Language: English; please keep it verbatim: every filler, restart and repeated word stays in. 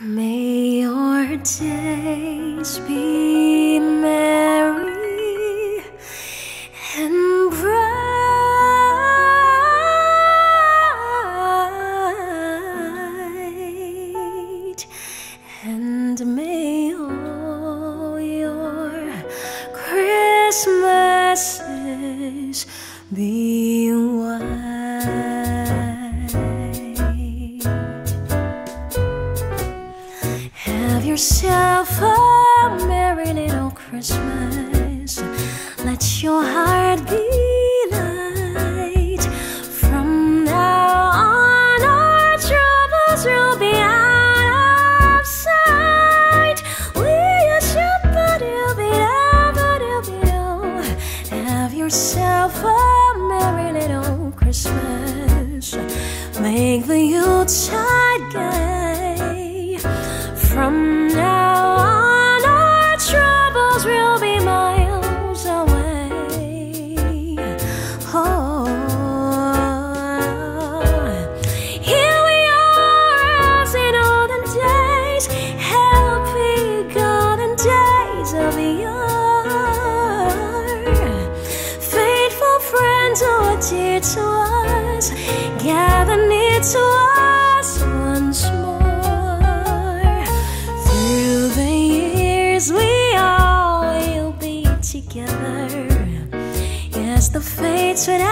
May your days be merry and bright, and may all your Christmases be white. Have yourself a merry little Christmas. Let your heart be light. From now on, our troubles will be out of sight. We should have yourself a merry little Christmas. Make the Yuletide gay. From now on, our troubles will be miles away. Oh, here we are as in olden days, happy golden days of yore. Faithful friends who are dear to us, gather near to us once more. We all will be together. Yes, the fates would